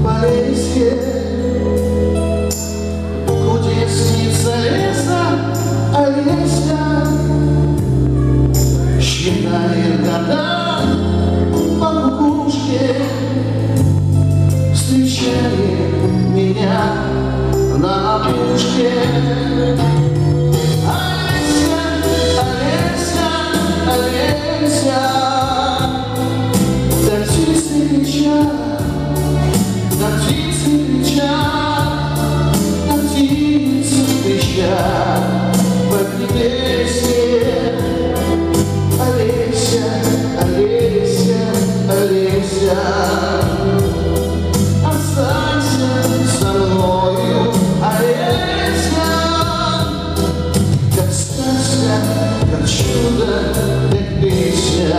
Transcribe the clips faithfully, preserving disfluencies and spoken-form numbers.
Полесье, кудесница леса Олеся считает года по кукушке, встречает меня на опушке. Олеся, Олеся, Олеся, да птицы кричат, да птицы кричат, да птицы кричат под небесье. Олеся, Олеся, Олеся, останься со мною, Олеся, как сказка, как чудо, как песня.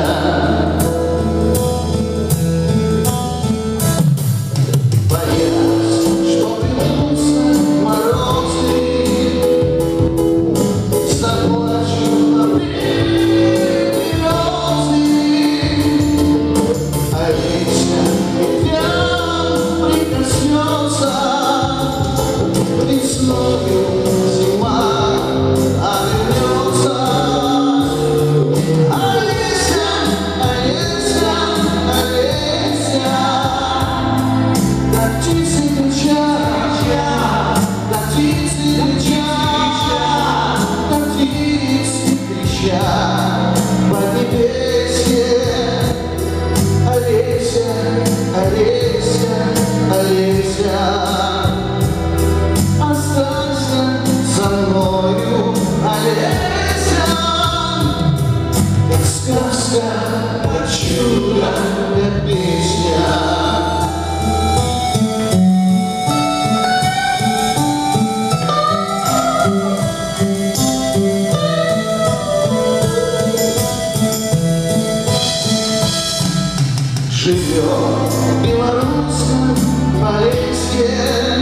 Олеся, Олеся, останься со мною, Олеся, как сказка, как чудо, как песня. Живет в белорусском Полесье,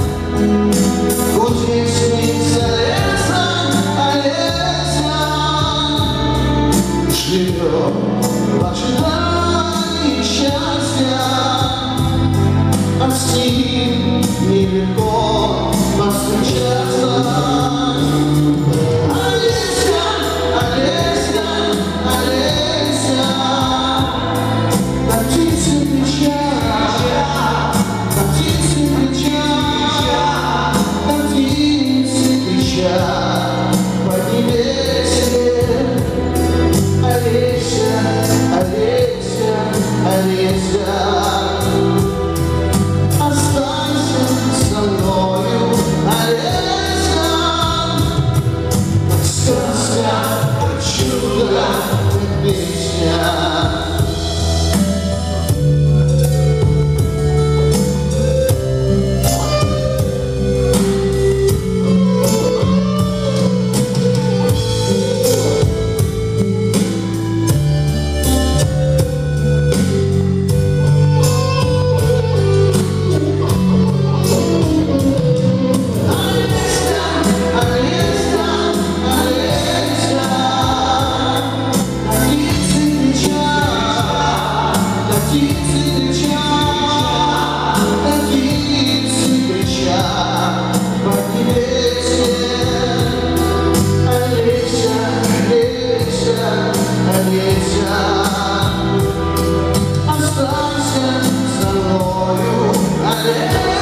кудесница леса Олеся, живет в ожидании счастья, а с ним нелегко повстречаться. Олеся, Олеся, Олеся, да птицы кричат, да птицы кричат, да птицы кричат под небесье. Олеся, Олеся, Олеся, останься со мною, Олеся, как сказка, как чудо, как песня. Останься со мною, Олеся.